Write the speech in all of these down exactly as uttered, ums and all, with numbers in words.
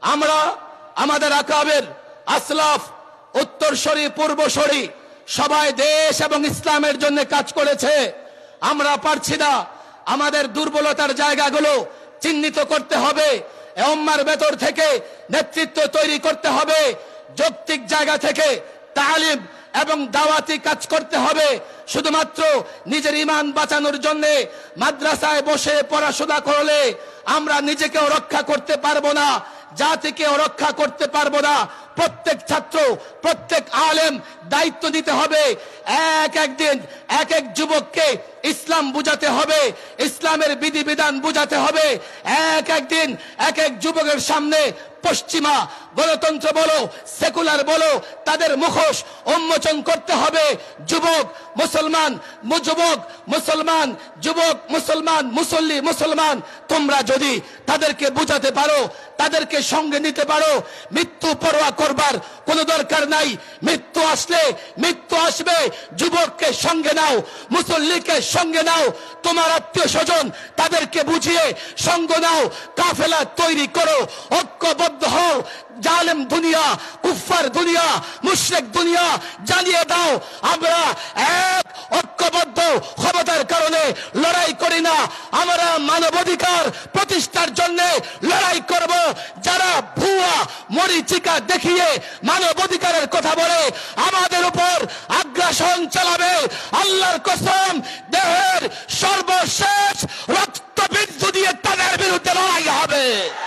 আমরা আমাদের আকাবের আসলাফ উত্তরসূরি পূর্বসূরি সবাই দেশ এবং ইসলামের জন্য কাজ করেছে। আমরা পারছি না, আমাদের দুর্বলতার জায়গাগুলো চিহ্নিত করতে হবে, উম্মার ভেতর থেকে নেতৃত্ব তৈরি করতে হবে, যৌক্তিক জায়গা থেকে তালিম এবং দাওয়াতি কাজ করতে হবে। শুধুমাত্র নিজের ঈমান বাঁচানোর জন্য মাদ্রাসায় বসে পড়াশোনা করলে আমরা নিজেকেও রক্ষা করতে পারবো না, জাতিকেও রক্ষা করতে পারবো না। প্রত্যেক ছাত্র, প্রত্যেক আলেম দায়িত্ব দিতে হবে। এক একদিন এক এক যুবককে ইসলাম বুঝাতে হবে, ইসলামের বিধিবিধান বুঝাতে হবে। এক একদিন এক এক যুবকের সামনে পশ্চিমা গণতন্ত্র বলো, সেকুলার বলো, তাদের মুখোশ উন্মোচন করতে হবে। যুবক মুসলমান, যুবক মুসলমান, যুবক মুসলমান, মুসল্লি মুসলমান, তোমরা যদি তাদেরকে বুঝাতে পারো, তাদেরকে সঙ্গে নিতে পারো, মৃত্যু পরোয়া করবার কোনো দরকার নাই। মৃত্যু আসলে মৃত্যু আসবে, যুবককে সঙ্গে নাও, মুসল্লিকে সঙ্গে নাও, তোমার আত্মীয় স্বজন তাদেরকে বুঝিয়ে সঙ্গ নাও, কাফেলা তৈরি করো, ঐক্যবদ্ধ হও। জালেম দুনিয়া, কুফফার দুনিয়া, মুশরিক দুনিয়া জানিয়ে দাও আমরা এক ঐক্যবদ্ধ ক্ষমতার কারণে লড়াই করি না, আমরা মানবাধিকার প্রতিষ্ঠার জন্য লড়াই করব। যারা ভুয়া মরিচিকা দেখিয়ে মানবাধিকারের কথা বলে আমাদের উপর আগ্রাসন চালাবে, আল্লাহর কসম দেহের সর্বশেষ রক্তবিন্দু দিয়ে তাদের বিরুদ্ধে লড়াই হবে।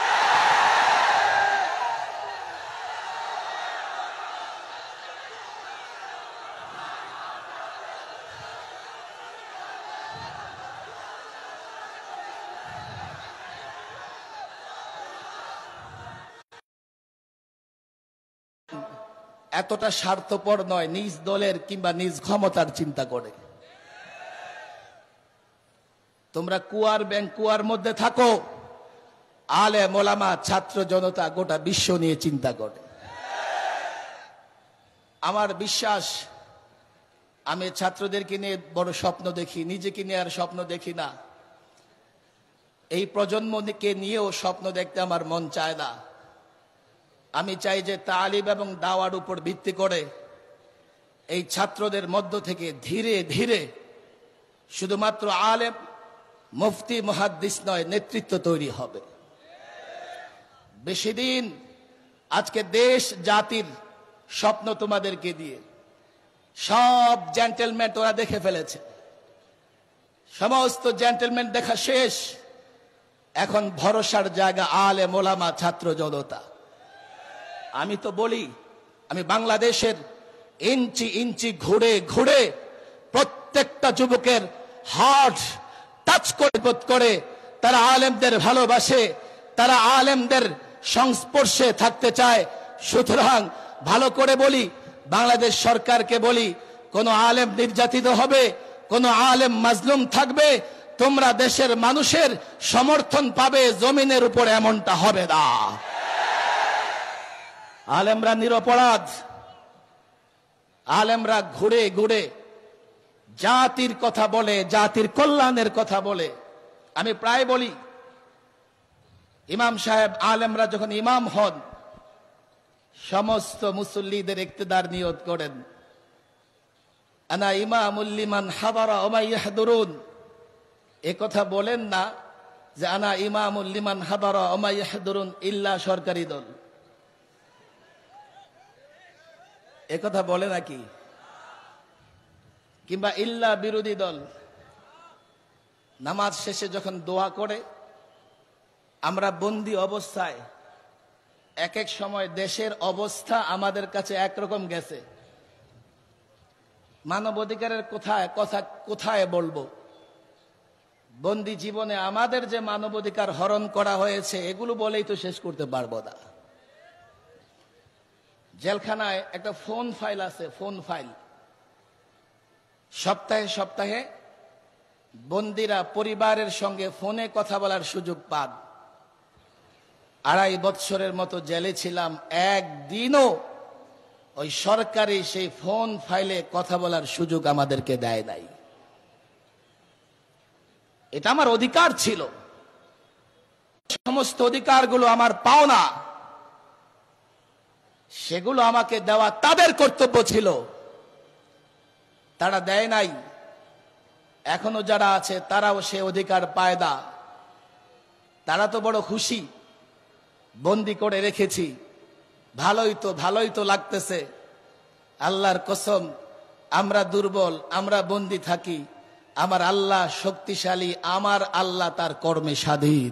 এতটা স্বার্থপর নয় নিজ দলের কিংবা নিজ ক্ষমতার চিন্তা করে। তোমরা কুয়ার ব্যাংক কুয়ার মধ্যে থাকো, আলেম ওলামা ছাত্র জনতা গোটা বিশ্ব নিয়ে চিন্তা করে। আমার বিশ্বাস, আমি ছাত্রদেরকে নিয়ে বড় স্বপ্ন দেখি, নিজেকে নিয়ে আর স্বপ্ন দেখি না। এই প্রজন্মকে নিয়েও স্বপ্ন দেখতে আমার মন চায় না। আমি চাই যে তালিম এবং দাওয়ার উপর ভিত্তি করে এই ছাত্রদের মধ্য থেকে ধীরে ধীরে শুধুমাত্র আলেম মুফতি মুহাদ্দিস নয়, নেতৃত্ব তৈরি হবে। বেশি দিন আজকে দেশ জাতির স্বপ্ন তোমাদেরকে দিয়ে সব জেন্টেলম্যান ওরা দেখে ফেলেছে, সমস্ত জেন্টেলম্যান দেখা শেষ। এখন ভরসার জায়গা আলেম ওলামা ছাত্র জনতা। আমি তো বলি, আমি বাংলাদেশের ইঞ্চি ইঞ্চি ঘুরে ঘুরে প্রত্যেকটা যুবকের হার্ট টাচ করে বোধ করে তারা আলেমদের ভালোবাসে, তারা আলেমদের সংস্পর্শে থাকতে চায়। সুতরাং ভালো করে বলি, বাংলাদেশ সরকারকে বলি, কোন আলেম নির্যাতিত হবে, কোন আলেম মাজলুম থাকবে, তোমরা দেশের মানুষের সমর্থন পাবে জমিনের উপর, এমনটা হবে না। আলেমরা নিরপরাধ, আলেমরা ঘুরে ঘুরে জাতির কথা বলে, জাতির কল্যাণের কথা বলে। আমি প্রায় বলি, ইমাম সাহেব আলেমরা যখন ইমাম হন, সমস্ত মুসল্লিদের ইক্তেদার নিয়ত করেন, আনা ইমামুল লিমান হাদারা ওয়া মা ইয়াহদুরুন। এ কথা বলেন না যে আনা ইমামুল লিমান হাদারা ওয়া মা ইয়াহদুরুন ইল্লা সরকারি দল, এ কথা বলে নাকি? কিংবা ইল্লা বিরোধী দল। নামাজ শেষে যখন দোয়া করে, আমরা বন্দী অবস্থায় এক এক সময় দেশের অবস্থা আমাদের কাছে একরকম গেছে, মানবাধিকারের কোথায় কথা কোথায় বলবো? বন্দী জীবনে আমাদের যে মানবাধিকার হরণ করা হয়েছে, এগুলো বলেই তো শেষ করতে পারবো না। জেলখানায় একটা ফোন ফাইল আছে, ফোন ফাইল। সপ্তাহে সপ্তাহে বন্দীরা পরিবারের সঙ্গে ফোনে কথা বলার সুযোগ পান। আড়াই বৎসরের মতো জেলে ছিলাম, একদিনও ওই সরকারি সেই ফোন ফাইলে কথা বলার সুযোগ আমাদেরকে দেয় নাই। এটা আমার অধিকার ছিল, সমস্ত অধিকারগুলো আমার পাওনা, সেগুলো আমাকে দেওয়া তাদের কর্তব্য ছিল, তারা দেয় নাই। এখনো যারা আছে তারাও সে অধিকার পায় না। তারা তো বড় খুশি, বন্দি করে রেখেছি, ভালোই তো ভালোই তো লাগতেছে। আল্লাহর কসম, আমরা দুর্বল, আমরা বন্দি থাকি, আমার আল্লাহ শক্তিশালী, আমার আল্লাহ তার কর্মে স্বাধীন।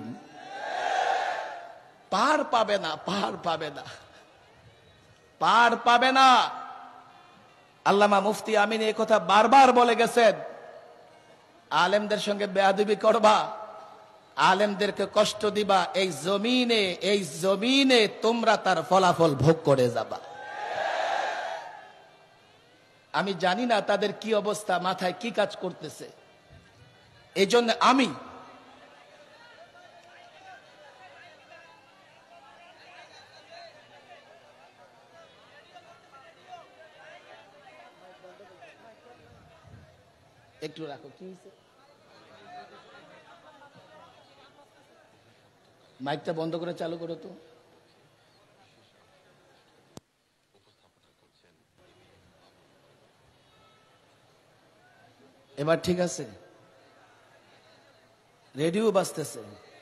পার পাবে না, পার পাবে না, পার পাবে না। আল্লামা মুফতি আমিন এই কথা বারবার বলে গেছেন, আলেমদের সঙ্গে বেয়াদবি করবা, আলেমদেরকে কষ্ট দিবা, এই জমিনে এই জমিনে তোমরা তার ফলাফল ভোগ করে যাবা। আমি জানি না তাদের কি অবস্থা, মাথায় কি কাজ করতেছে। এই জন্য আমি একটু রাখো, কি হয়েছে? মাইকটা বন্ধ করে চালু করো তো। এবার ঠিক আছে? রেডিও বাজতেছে।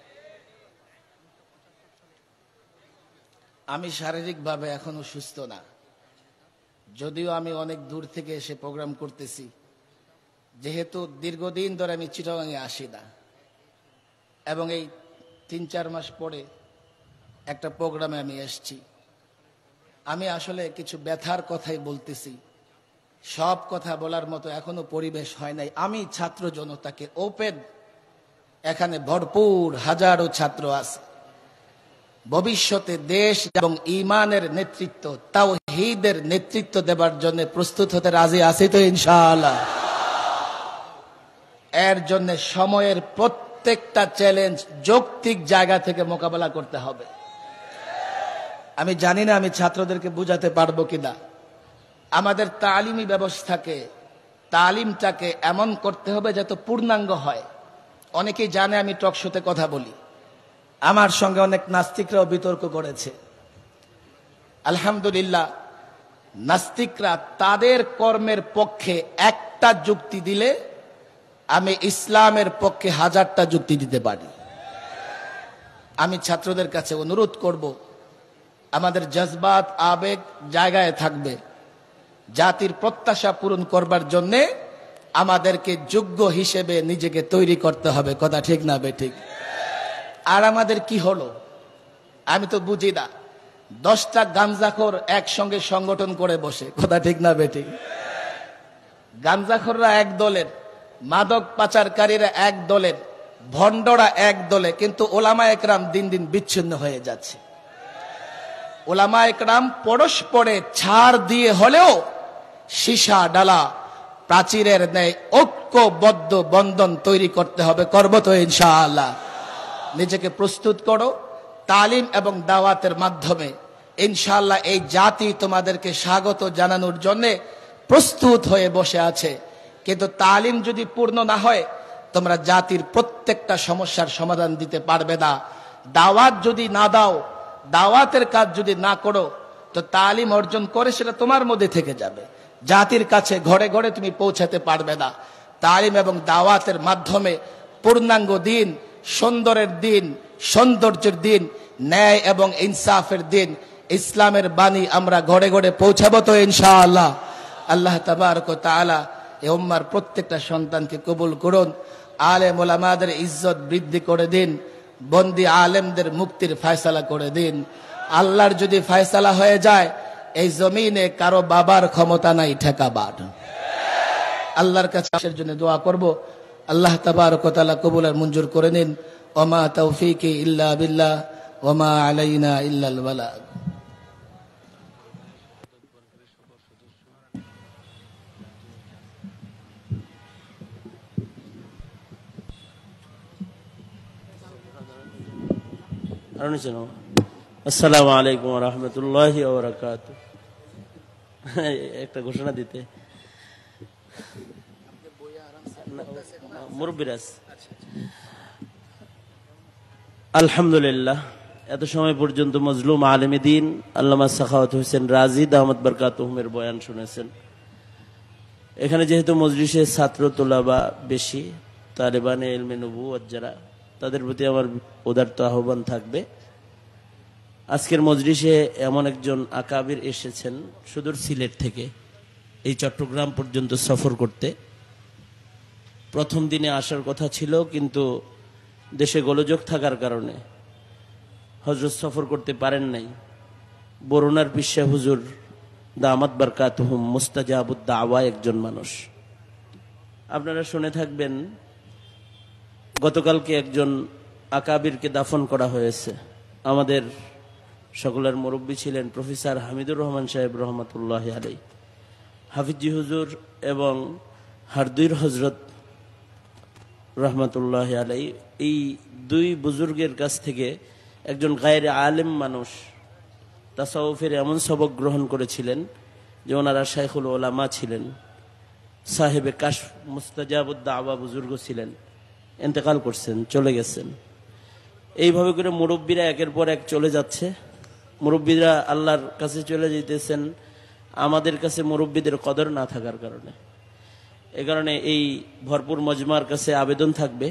আমি শারীরিকভাবে এখনো সুস্থ না, যদিও আমি অনেক দূর থেকে এসে প্রোগ্রাম করতেছি। যেহেতু দীর্ঘদিন ধরে আমি চিটাগাঙে আসি না, এবং এই তিন চার মাস পরে একটা প্রোগ্রামে আমি এসছি। আমি আসলে কিছু ব্যথার কথাই বলতেছি, সব কথা বলার মতো এখনো পরিবেশ হয় নাই। আমি ছাত্র জনতাকে ওপেন, এখানে ভরপুর হাজারো ছাত্র আছে, ভবিষ্যতে দেশ এবং ঈমানের নেতৃত্ব, তাওহীদের নেতৃত্ব দেবার জন্য প্রস্তুত হতে রাজি আছি তো ইনশাআল্লাহ। এর জন্য সময়ের প্রত্যেকটা চ্যালেঞ্জ যৌক্তিক জায়গা থেকে মোকাবেলা করতে হবে। আমি জানি না আমি ছাত্রদেরকে বুঝাতে পারবো কিনা। আমাদের তালিমি ব্যবস্থাকে, তালিমটাকে এমন করতে হবে যাতে পূর্ণাঙ্গ হয়। অনেকেই জানে আমি টক শোতে কথা বলি, আমার সঙ্গে অনেক নাস্তিকরাও বিতর্ক করেছে। আলহামদুলিল্লাহ, নাস্তিকরা তাদের কর্মের পক্ষে একটা যুক্তি দিলে আমি ইসলামের পক্ষে হাজারটা যুক্তি দিতে পারি। আমি ছাত্রদের কাছে অনুরোধ করব, আমাদের জজবাত আবেগ জায়গায় থাকবে। জাতির প্রত্যাশা পূরণ করবার জন্যে আমাদেরকে যোগ্য হিসেবে নিজেকে তৈরি করতে হবে। কথা ঠিক না বেঠিক? আর আমাদের কি হলো আমি তো বুঝি না। দশটা গাঞ্জাখোর একসঙ্গে সংগঠন করে বসে, কথা ঠিক না বেঠিক? গাঞ্জাখোররা এক দলের, মাদক পাচারকারীরা এক দলের, ভণ্ডরা এক দলে, কিন্তু ওলামা একরাম দিন দিন বিচ্ছিন্ন হয়ে যাচ্ছে। ওলামা একরাম পরস্পরে ছাড় দিয়ে হলেও সীসা ডালা প্রাচীরের ন্যায় ঐক্যবদ্ধ বন্ধন তৈরি করতে হবে। করব তো ইনশাআল্লাহ। নিজেকে প্রস্তুত করো তালিম এবং দাওয়াতের মাধ্যমে। ইনশাআল্লাহ এই জাতি তোমাদেরকে স্বাগত জানানোর জন্য প্রস্তুত হয়ে বসে আছে। কিন্তু তালিম যদি পূর্ণ না হয়, তোমরা জাতির প্রত্যেকটা সমস্যার সমাধান দিতে পারবে না। দাওয়াত যদি না দাও, দাওয়াতের কাজ যদি না করো, তো তালিম অর্জন করে সেটা তোমার মধ্যে থেকে যাবে, জাতির কাছে ঘরে ঘরে তুমি পৌঁছাতে পারবে না। তালিম এবং দাওয়াতের মাধ্যমে পূর্ণাঙ্গ দিন, সুন্দরের দিন, সৌন্দর্যের দিন, ন্যায় এবং ইনসাফের দিন, ইসলামের বাণী আমরা ঘরে ঘরে পৌঁছাবো তো ইনশাআল্লাহ। আল্লাহ তাবারক ওয়া তাআলা এই উম্মার প্রত্যেকটা সন্তানকে কবুল করুন। আলেম ওলামাদের ইজ্জত বৃদ্ধি করে দিন, বন্দী আলেমদের মুক্তির ফয়সালা করে দিন। আল্লাহর যদি ফয়সালা হয়ে যায়, এই জমিনে কারো বাবার ক্ষমতা নাই ঠেকাবার। আল্লাহর কাছে জন্য দোয়া করব। আল্লাহ তাবারক ওয়া তাআলা কবুল আর মঞ্জুর করে নিন। ওমা তৌফিকি ইল্লা বিল্লাহ ওমা আলাইনা ইল্লাল বালাগ। আসসালামু আলাইকুম ওয়া রাহমাতুল্লাহি ওয়া বারাকাতুহু। একটা ঘোষণা দিতে মুরব্বিরাস। আলহামদুলিল্লাহ এত সময় পর্যন্ত মজলুম আলেমে দ্বীন আল্লামা সাখাওয়াত হোসেন রাজি দামাত বরকাতুহুমের বয়ান শুনেছেন। এখানে যেহেতু মজলিসে ছাত্র তোলাবা বেশি, তালেবানে ইলমে নবুয়ত যারা, তাদের প্রতি আমার উদারত আহ্বান থাকবে, আজকের মজলিসে এমন একজন আকাবির এসেছেন সুদূর সিলেট থেকে এই চট্টগ্রাম পর্যন্ত সফর করতে। প্রথম দিনে আসার কথা ছিল, কিন্তু দেশে গোলযোগ থাকার কারণে হজরত সফর করতে পারেন নাই। বরুণার পিসা হুজুর দামাত বরকাতুহুম মুস্তাজাবুদ দাওয়া একজন মানুষ। আপনারা শুনে থাকবেন, গতকালকে একজন আকাবিরকে দাফন করা হয়েছে। আমাদের সকলের মুরব্বী ছিলেন প্রফেসর হামিদুর রহমান সাহেব রহমতুল্লাহ আলাই, হাফিজি হুজুর এবং হারদুইর হজরত রহমতুল্লাহ আলাই। এই দুই বুজুর্গের কাছ থেকে একজন গায়রে আলেম মানুষ তাসাউফের এমন সবক গ্রহণ করেছিলেন যে ওনারা শাইখুল ওলামা ছিলেন, সাহেবে কাশ মুস্তাজাবুদ দাওয়া বুজুর্গ ছিলেন, ইন্তেকাল করছেন, চলে গেছেন। এইভাবে করে মুরব্বীরা একের পর এক চলে যাচ্ছে। মুরব্বীরা আল্লাহর কাছে চলে যেতেছেন, আমাদের কাছে মুরব্বীদের কদর না থাকার কারণে। এ কারণে এই ভরপুর মজমার কাছে আবেদন থাকবে,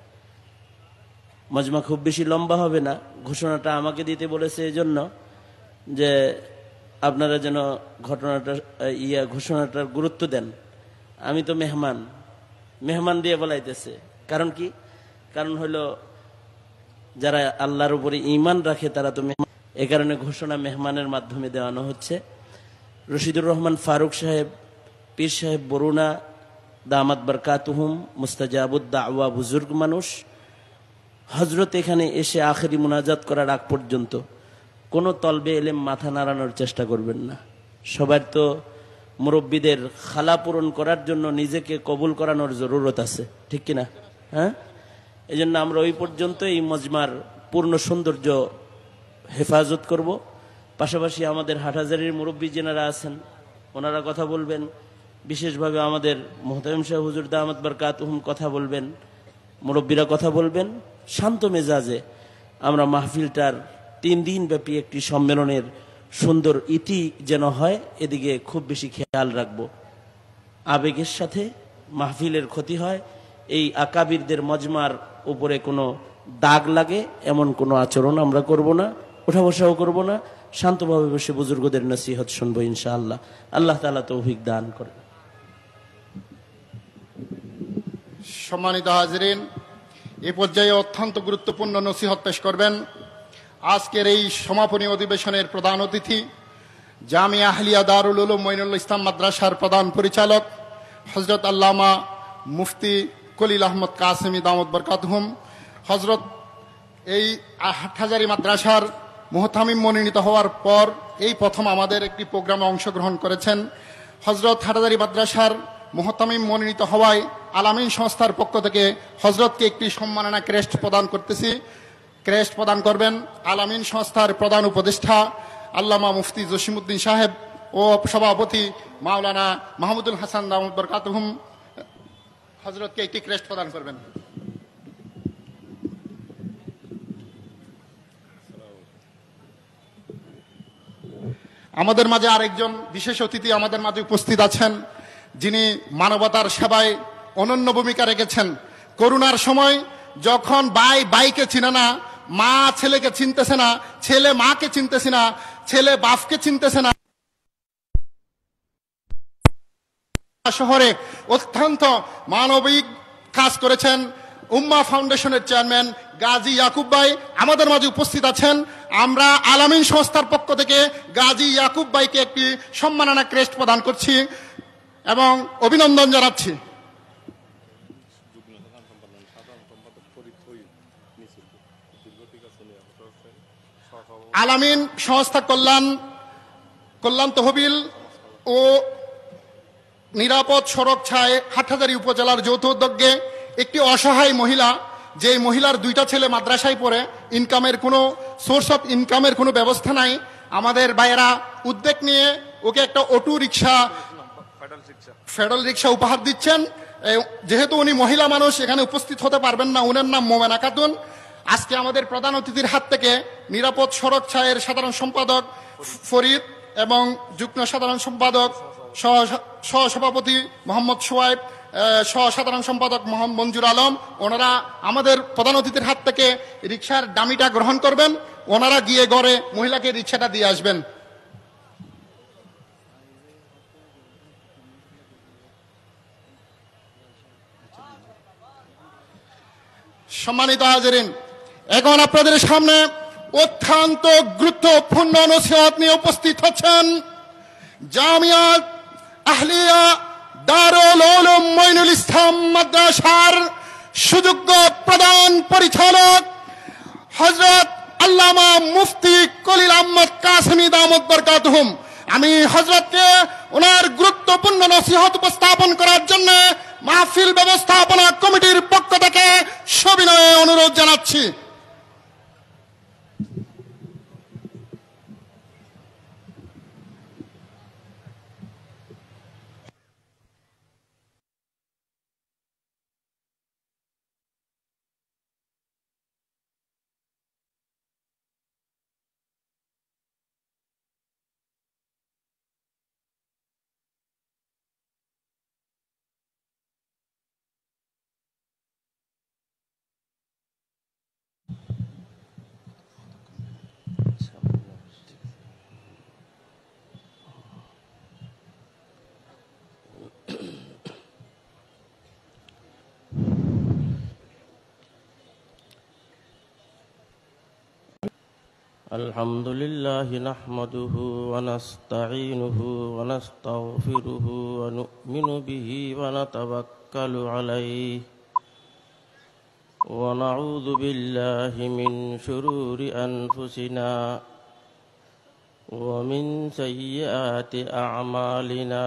মজমা খুব বেশি লম্বা হবে না, ঘোষণাটা আমাকে দিতে বলেছে এই জন্য যে আপনারা যেন ঘটনাটা ইয়া ঘোষণাটার গুরুত্ব দেন। আমি তো মেহমান, মেহমান দিয়ে বলাইতেছে। কারণ কি? কারণ হলো যারা আল্লাহর উপরে ঈমান রাখে তারা তো মেহমান। এ কারণে ঘোষণা মেহমানের মাধ্যমে দেওয়ানো হচ্ছে। রশিদুর রহমান ফারুক সাহেব, পীর সাহেব বরুণা দামাত বরকাতুহুম মুস্তাজাবুদ দাওয়া বুজুর্গ মানুষ। হজরত এখানে এসে আখেরি মুনাজাত করার আগ পর্যন্ত কোনো তলবে এলেম মাথা নাড়ানোর চেষ্টা করবেন না। সবার তো মুরব্বীদের খালা পূরণ করার জন্য নিজেকে কবুল করানোর জরুরত আছে, ঠিক কিনা? হ্যাঁ, এই জন্য আমরা ওই পর্যন্ত এই মজমার পূর্ণ সৌন্দর্য হেফাজত করব। পাশাপাশি আমাদের হাটহাজারীর মুরব্বী যেনারা আছেন ওনারা কথা বলবেন, বিশেষভাবে আমাদের মোহতামিম শাহ হুজুর দামাত বরকাতুহুম কথা বলবেন, মুরব্বীরা কথা বলবেন। শান্ত মেজাজে আমরা মাহফিলটার তিন দিন ব্যাপী একটি সম্মেলনের সুন্দর ইতি যেন হয়, এদিকে খুব বেশি খেয়াল রাখবো। আবেগের সাথে মাহফিলের ক্ষতি হয়, এই আকাবিরদের মজমার উপরে কোনো দাগ লাগে এমন কোনো আচরণ আমরা করব না, উঠা বসাও করব না, শান্তভাবে বসে বুজুর্গদের নসিহত শুনবো ইনশাআল্লাহ। আল্লাহ তাআলা তৌফিক দান করেন। সম্মানিত হাজরিন, এ পর্যায়ে অত্যন্ত গুরুত্বপূর্ণ নসিহত পেশ করবেন আজকের এই সমাপনী অধিবেশনের প্রধান অতিথি, জামিয়া আহলিয়া দারুল উলুম মঈনুল ইসলাম মাদ্রাসার প্রধান পরিচালক হযরত আল্লামা মুফতি কলিল আহমদ কাসেমি দামাত বরকাতুহুম। হযরত এই হাটহাজারী মাদ্রাসার মুহতামিম মনোনীত হওয়ার পর এই প্রথম আমাদের একটি প্রোগ্রামে অংশগ্রহণ করেছেন। হযরত হাটহাজারী মাদ্রাসার মুহতামিম মনোনীত হওয়ায় আলামিন সংস্থার পক্ষ থেকে হযরতকে একটি সম্মাননা ক্রেস্ট প্রদান করতেছি। ক্রেস্ট প্রদান করবেন আলামিন সংস্থার প্রধান উপদেষ্টা আল্লামা মুফতি জসিমউদ্দিন সাহেব ও সভাপতি মাওলানা মাহমুদুল হাসান দামাত বরকাতুহুম। হযরতকে একটি ক্রেস্ট প্রদান করবেন। আমাদের মাঝে আরেকজন বিশেষ অতিথি আমাদের মাঝে উপস্থিত আছেন, যিনি মানবতার সেবায় অনন্য ভূমিকা রেখেছেন। করোনার সময় যখন ভাই ভাইকে চিনে না, মা ছেলেকে চিনতেছে না, ছেলে মাকে চিনতেছে না, ছেলে বাপকে চিনতেছে না, শহরে অত্যন্ত মানবিক কাজ করেছেন। উম্মাহ ফাউন্ডেশনের চেয়ারম্যান গাজী ইয়াকুব ভাই আমাদের মাঝে উপস্থিত আছেন। আমরা আলামিন সংস্থার পক্ষ থেকে গাজী ইয়াকুব ভাইকে একটি সম্মাননা ক্রেস্ট প্রদান করছি এবং অভিনন্দন জানাচ্ছি। আলামিন সংস্থা কল্যাণ কল্যাণ তহবিল ও নিরাপদ সড়ক ছায় হাটহাজারী উপজেলার যৌথ উদ্যোগে একটি অসহায় মহিলা, যে মহিলার দুইটা ছেলে মাদ্রাসায় পড়ে, ইনকামের কোনো সোর্স অফ ইনকামের কোনো ব্যবস্থা নাই, আমাদের ভাইয়েরা উদ্যোগ নিয়ে ওকে একটা অটো রিক্সা ফেডারেল রিক্সা উপহার দিচ্ছেন। যেহেতু উনি মহিলা মানুষ এখানে উপস্থিত হতে পারবেন না, উনার নাম মোমেনা খাতুন। আজকে আমাদের প্রধান অতিথির হাত থেকে নিরাপদ সড়ক ছায়ের সাধারণ সম্পাদক ফরিদ এবং যুগ্ম সাধারণ সম্পাদক সহ- সহসভাপতি মোহাম্মদ সোয়াইব, আহ, সহ সাধারণ সম্পাদক মোহাম্মদ মঞ্জুর আলম, ওনারা আমাদের প্রধান অতিথির হাত থেকে রিক্সার ডামিটা গ্রহণ করবেন। ওনারা গিয়ে ঘরে মহিলাকে রিক্সাটা দিয়ে আসবেন। সম্মানিত হাজিরিন, এখন আপনাদের সামনে অত্যন্ত গুরুত্বপূর্ণ নসিহত নিয়ে উপস্থিত হচ্ছেন জামিয়া আহলিয়া দারুল উলুম মঈনুল ইসলাম মাদ্রাসার সুযোগ্য প্রধান পরিচালক হযরত আল্লামা মুফতি কলিল আহমদ কাসেমী দামাত বরকাতুহুম। আমি হযরতকে ওনার গুরুত্বপূর্ণ নসিহত উপস্থাপন করার জন্য মাহফিল ব্যবস্থাপনা কমিটির পক্ষ থেকে সবিনয়ে অনুরোধ জানাচ্ছি। الحمد لله نحمده ونستعينه ونستغفره ونؤمن به ونتوكل عليه ونعوذ بالله من شرور أنفسنا ومن سيئات أعمالنا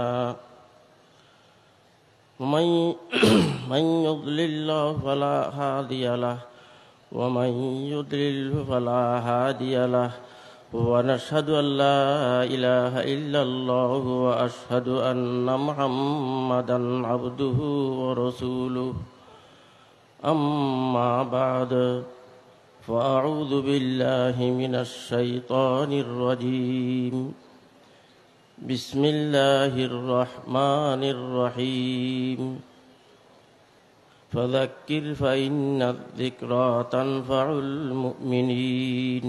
ومن من يضلل الله فلا هادي له ومن يضلل فلا هادي له ونشهد أن لا إله إلا الله وأشهد أن محمدا عبده ورسوله أما بعد فأعوذ بالله من الشيطان الرجيم بسم الله الرحمن الرحيم فذكر فإن الذكرى تنفع المؤمنين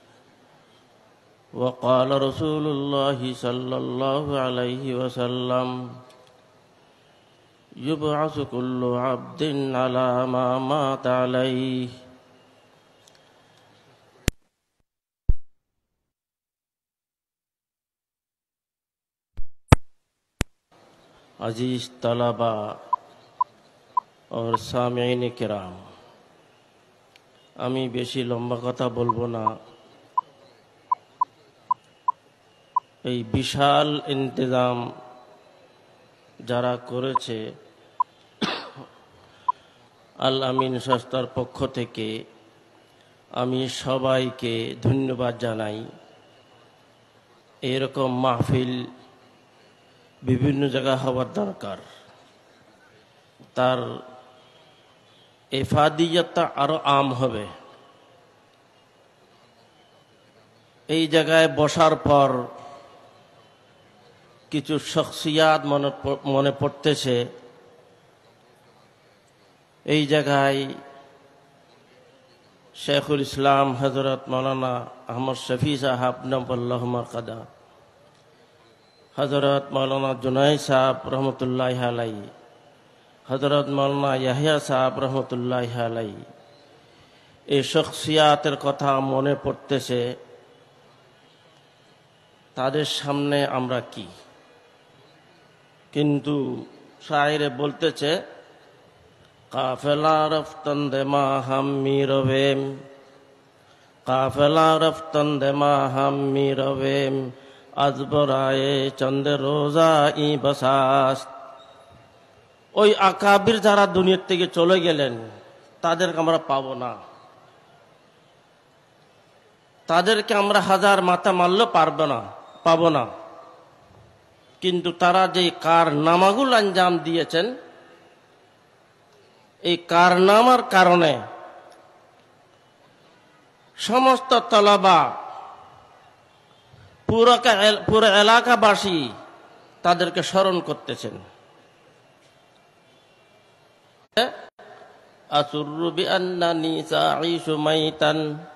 وقال رسول الله صلى الله عليه وسلم يبعث كل عبد على ما مات عليه عزیز طلبا और सामीन किराम, আমি বেশি লম্বা কথা বলবো না। এই বিশাল ইন্তজাম যারা করেছে আল আমিন সংস্থার পক্ষ থেকে আমি সবাইকে ধন্যবাদ জানাই। এরকম মাহফিল বিভিন্ন জায়গায় হওয়ার দরকার, তার এফাদিয়তটা আরো আম হবে। এই জায়গায় বসার পর কিছু শখসিয়াত মনে মনে পড়তেছে। এই জায়গায় শেখুল ইসলাম হযরত মৌলানা আহমদ শফি সাহাব নবুল্লাহ মারকাদা, হযরত মৌলানা জুনাইদ সাহাব রহমতুল্লাহ আলাইহি, হযরত মৌলানা ইয়াহিয়া সাহাব রহমতুল্লাহ আলাইহি, এই শখসিয়াতের কথা মনে পড়তেছে। তাদের সামনে আমরা কি? কিন্তু শায়েরে বলতেছে কাফেলা রফতন দে মা হাম মিরবেম, কাফেলা রফতন দে মা হাম মিরবেম, আজবরায়ে চন্দ্র রোজা ই বসাস। ওই আকাবির যারা দুনিয়ার থেকে চলে গেলেন তাদেরকে আমরা পাবো না, তাদেরকে আমরা হাজার মাথা মারলেও পারবো না, পাবো না। কিন্তু তারা যে কারনামাগুলো আঞ্জাম দিয়েছেন, এই কারনামার কারণে সমস্ত তলবা পুরো পুরো এলাকাবাসী তাদেরকে স্মরণ করতেছেন। আসুরু বিআন্নানি সাঈশু মাইতান